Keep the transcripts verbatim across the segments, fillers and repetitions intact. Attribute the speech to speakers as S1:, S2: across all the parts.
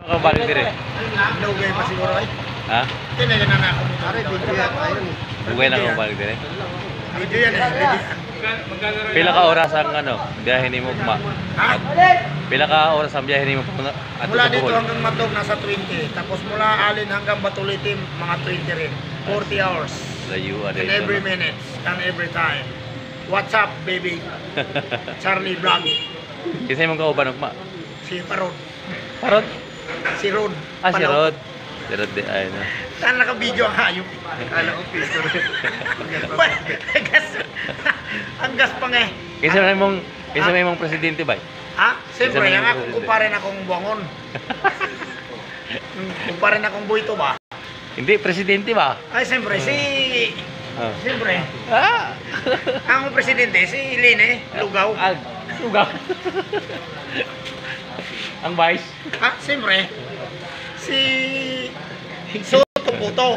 S1: Ako balik dire.
S2: Lugay pa siguro ay.
S1: Ha?
S2: Tinay na na ako. Are video yan tayo.
S1: Bugay na ako balik dire.
S2: Video yan eh.
S1: Pila ka oras ang ano, biyahe nimo ma?
S2: Ha?
S1: Pila ka oras ang biyahe nimo at
S2: Mula dito hanggang Matog nasa twenty. Tapos mula Alin hanggang Batulitim mga twenty rin. forty hours.
S1: Layo ada
S2: And every minute and every time. What's up, baby? Charlie Vlog.
S1: Kasi mong kauban ma.
S2: Si Parod.
S1: Parod?
S2: Si Rod.
S1: Ah, si
S2: Panaw.
S1: Rod. Si Rod di ay na.
S2: Saan naka-video ang hayop? Akala ko picture. Gas. Ang gas pa nga eh.
S1: Kasi may mong kasi may mong presidente ba?
S2: Ha? Siyempre,
S1: Isa na
S2: yan
S1: yung
S2: nga,
S1: presidente.
S2: kumpare na akong buwangon. Kumpare na akong buito ba?
S1: Hindi presidente ba?
S2: Ay, siyempre, si...
S1: Oh.
S2: Siyempre,
S1: Ah.
S2: ang presidente, si Line, Lugaw.
S1: Ah, lugaw. Ang vice.
S2: Ha? Siyempre, si... Soto Puto.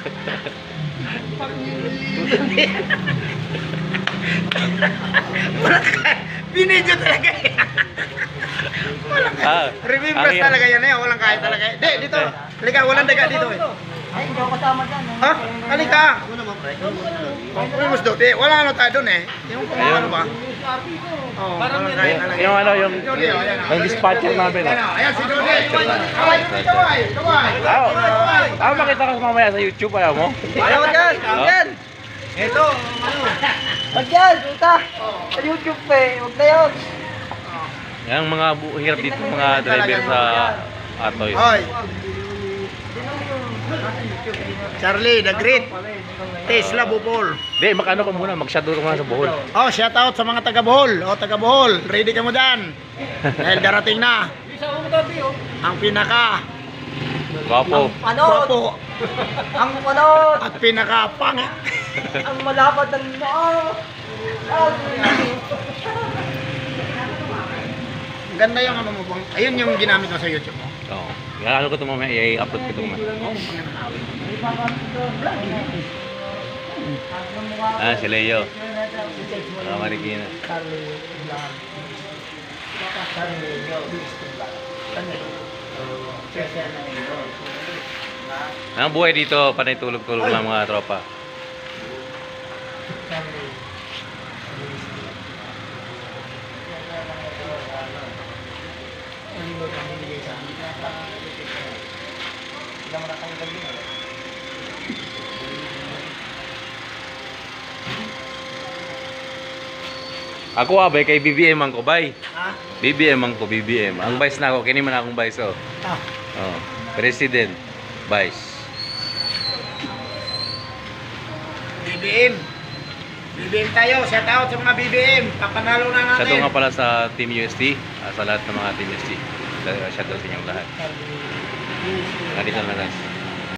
S2: Wala ka. Binidyo talaga yan. Walang kaya.
S1: Ah,
S2: Remembrance
S1: ang-
S2: talaga yan eh. Walang kaya talaga. Di, dito. Halika, walang daga dito eh.
S3: Ay, hindi ako kasama dyan.
S2: Ha? Halika. Uy, mas dote. Wala ano tayo dun eh. Yung kung ano ba? Oh, walang kaya talaga.
S1: Yung ano, yung
S2: Dote, oh, ayan, oh.
S1: yung dispatcher namin.
S2: Ayan, oh, ayan si Dote. Kaway, kaway, kaway.
S1: Ah, ah, makita ka mamaya sa YouTube, ayaw mo?
S3: Ayaw mo dyan!
S1: Oh.
S3: Dyan!
S2: Ito, ano?
S3: Wag yan! Puta! Sa YouTube pa eh! Huwag na yun!
S1: Yung mga bu- hirap dito mga driver sa Atoy.
S2: Hoy. Charlie, the Great. Tesla Bohol.
S1: Di, mag-ano ka muna, mag-shadow ka muna sa Bohol.
S2: Oh, shout out sa mga taga Bohol. Oh, taga Bohol. Ready ka mo dyan. Dahil darating na. Ang pinaka
S1: Gwapo.
S3: Panot!
S2: guwapo
S3: Ang panot!
S2: at pinaka pangit.
S3: Ang malapad ng noo!
S2: Ganda yung ano mo bang. Ayun yung ginamit mo sa YouTube mo.
S1: Oo. Yan, ano ko ito mamaya, i-upload ko ito mamaya. Ah, si Leo. Ah, Marikina. Ang buhay dito, panay tulog-tulog ng mga tropa. Ako abay kay B B M ang ko bay.
S2: Ha?
S1: B B M ang ko B B M. Ang vice na ako, kini man akong vice oh.
S2: Ah.
S1: Oh, President, Vice.
S2: B B M. B B M tayo. Shout out sa mga B B M. Papanalo na
S1: Shout out
S2: natin.
S1: nga pala sa Team U S T, ah, sa lahat ng mga Team U S T. Shout out sa inyong lahat. Nandito na lang.